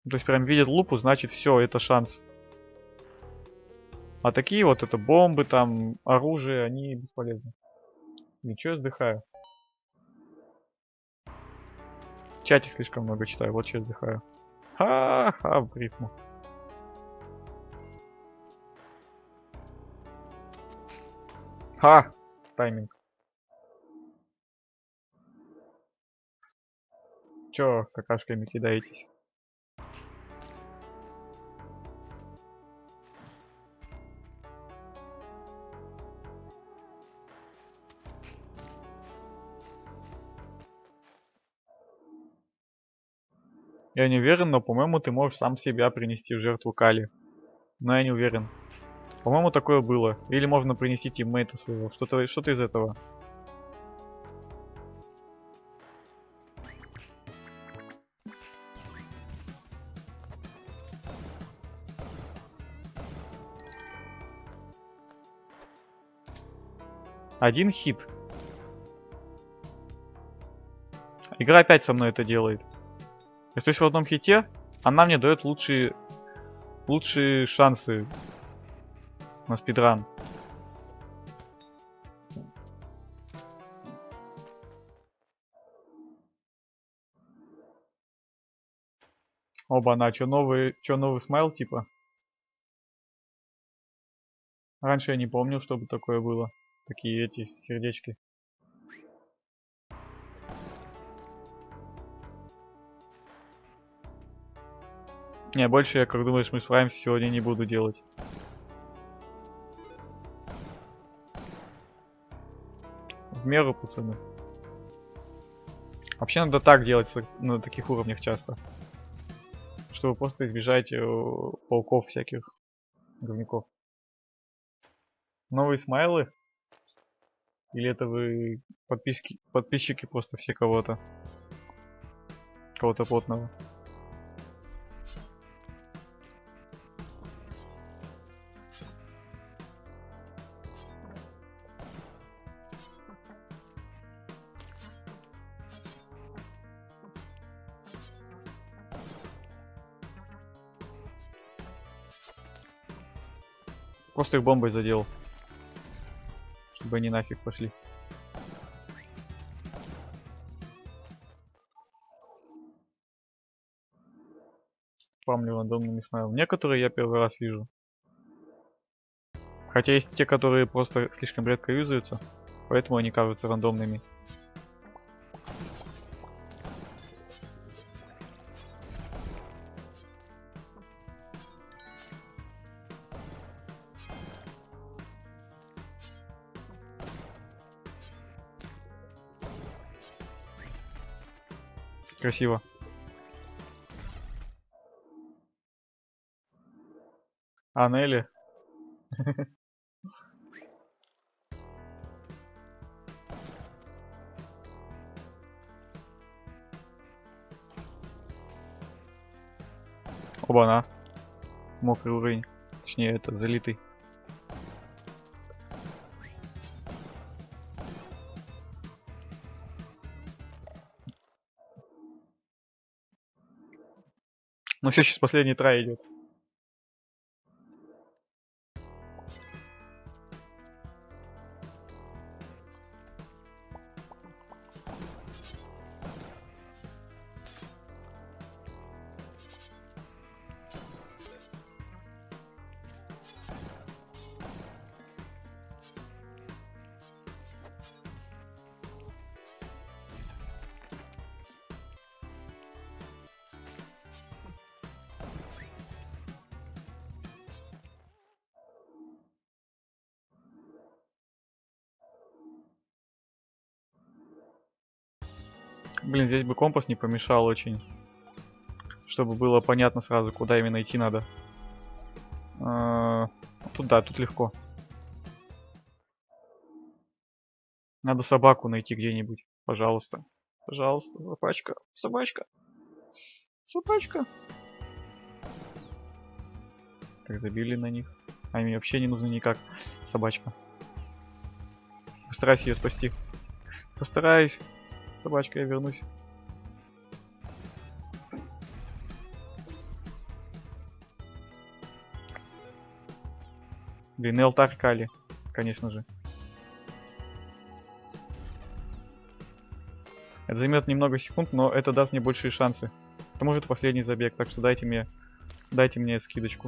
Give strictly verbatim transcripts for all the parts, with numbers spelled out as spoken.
То есть прям видит лупу, значит все, это шанс. А такие вот это бомбы, там, оружие, они бесполезны. Ничего, я вздыхаю. Чатик слишком много читаю, вот что я вздыхаю. Ха-ха, в рифму. Ха! Тайминг. Чё какашками кидаетесь? Я не уверен, но, по-моему, ты можешь сам себя принести в жертву Кали. Но я не уверен. По-моему, такое было. Или можно принести тиммейта своего. Что-то что-то из этого. Один хит. Игра опять со мной это делает. Если в одном хите, она мне дает лучшие, лучшие шансы на спидран. Оба-на, чё новый, чё новый смайл типа? Раньше я не помню, чтобы такое было. Такие эти сердечки. Не, больше я, как думаешь, мы справимся, сегодня не буду делать. В меру, пацаны. Вообще надо так делать на таких уровнях часто. Чтобы просто избежать пауков всяких, говняков. Новые смайлы? Или это вы подписки, подписчики просто все кого-то? Кого-то плотного. Просто их бомбой задел. Чтобы они нафиг пошли. Спамлю рандомными смайлами. Некоторые я первый раз вижу. Хотя есть те, которые просто слишком редко юзаются. Поэтому они кажутся рандомными. Красиво. А, Нелли? Оба-на. Мокрый уровень. Точнее, это залитый. Ну все, сейчас последний трай идет. Блин, здесь бы компас не помешал очень. Чтобы было понятно сразу, куда именно идти надо. А, тут да, тут легко. Надо собаку найти где-нибудь. Пожалуйста. Пожалуйста, собачка. Собачка. Собачка. Так, забили на них. А им вообще не нужны никак. Собачка. Постараюсь ее спасти. Постараюсь. Собачка, я вернусь. Блин, и алтарь Кали, конечно же. Это займет немного секунд, но это даст мне большие шансы. Это может последний забег, так что дайте мне, дайте мне скидочку.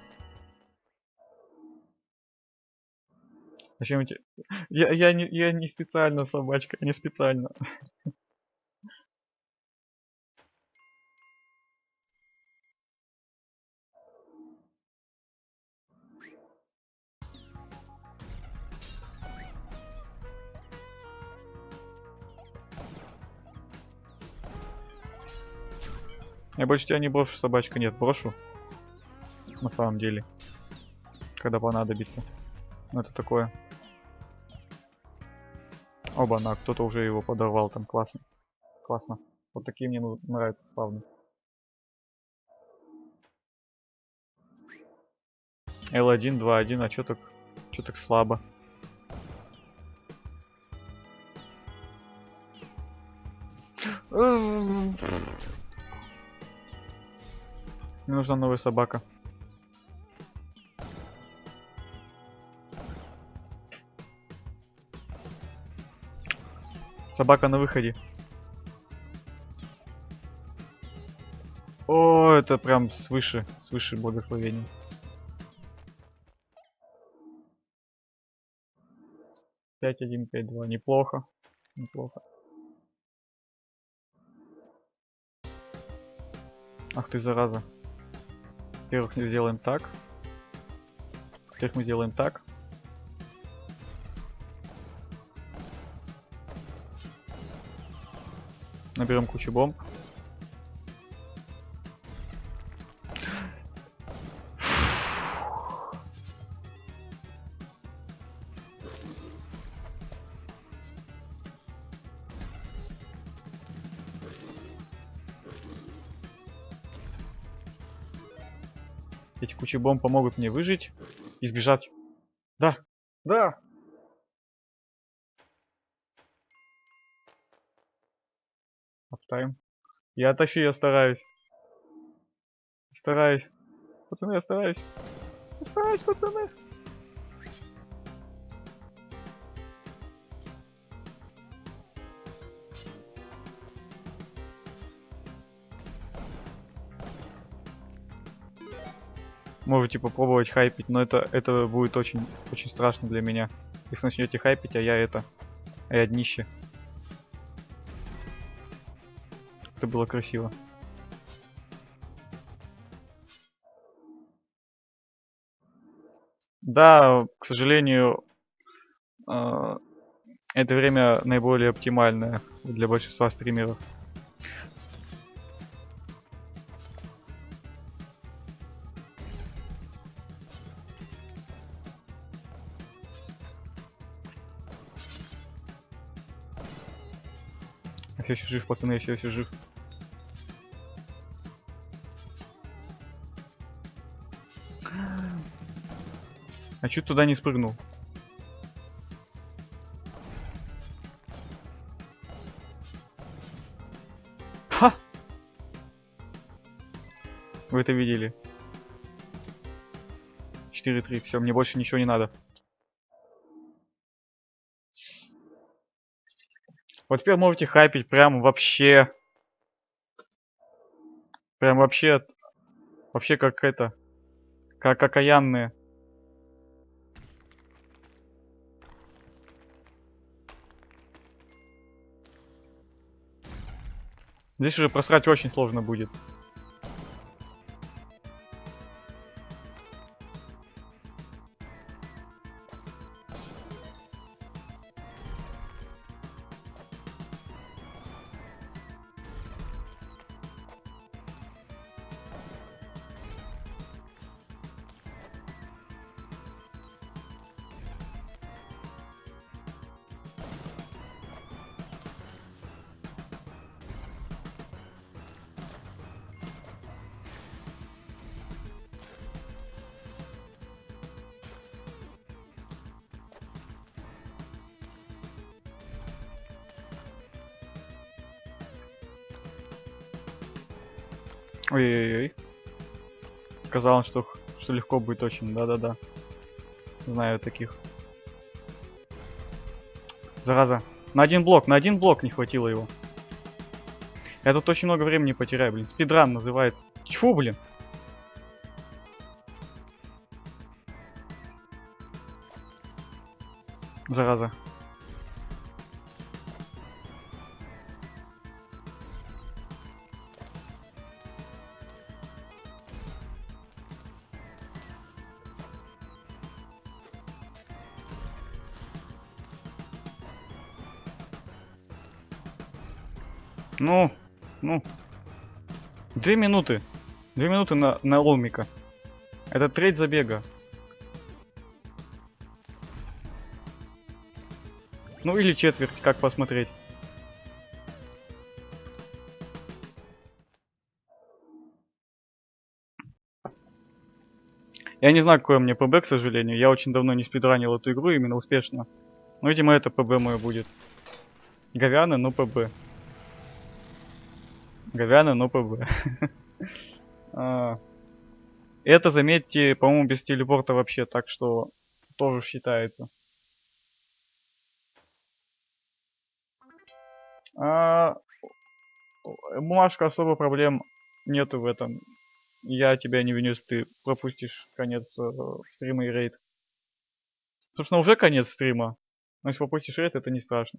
Зачем эти... Я, я, не, я не специально, собачка, не специально. Я больше тебя не брошу, собачка. Нет, брошу. На самом деле. Когда понадобится. Ну это такое. Оба-на, кто-то уже его подорвал там. Классно. Классно. Вот такие мне нравятся спавны. эл один, два один, а чё так, чё так слабо? Мне нужна новая собака. Собака на выходе. О, это прям свыше, свыше благословений. пять один пять два. Неплохо. Неплохо. Ах ты, зараза. Во-первых, мы сделаем так. Во-вторых, мы делаем так. Наберем кучу бомб. Эти кучи бомб помогут мне выжить и сбежать. Да, да. Аптайм. Я тащу, я стараюсь. Стараюсь. Пацаны, я стараюсь. Я стараюсь, пацаны. Можете попробовать хайпить, но это, это будет очень, очень страшно для меня. Если начнете хайпить, а я это... А я днище. Это было красиво. Да, к сожалению, э, это время наиболее оптимальное для большинства стримеров. Я все еще жив, пацаны, я все еще жив. А чуть туда не спрыгнул. Ха! Вы это видели? четыре три, все, мне больше ничего не надо. Вот теперь можете хайпить прям вообще. Прям вообще. Вообще как это. Как окаянные. Здесь уже просрать очень сложно будет. Ой-ой-ой. Сказал он, что, что легко будет очень. Да-да-да. Знаю таких. Зараза. На один блок, на один блок не хватило его. Я тут очень много времени потеряю, блин. Спидран называется. Тьфу, блин. Зараза. Ну, ну. Две минуты. Две минуты на, на Олмика. Это треть забега. Ну или четверть, как посмотреть. Я не знаю, какое мне ПБ, к сожалению. Я очень давно не спидранил эту игру именно успешно. Ну, видимо, это ПБ мое будет. Говяно, но ПБ. Говяно, но ПБ. Это, заметьте, по-моему, без телепорта вообще, так что тоже считается. А, бумажка, особо проблем нету в этом. Я тебя не виню, если ты пропустишь конец э, стрима и рейд. Собственно, уже конец стрима. Но если пропустишь рейд, это не страшно.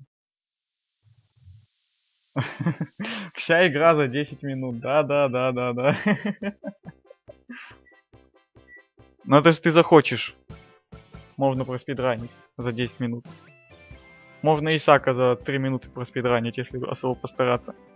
Вся игра за десять минут. Да-да-да-да-да. Но это если ты захочешь. Можно проспидранить за десять минут. Можно Исака за три минуты проспидранить, если особо постараться.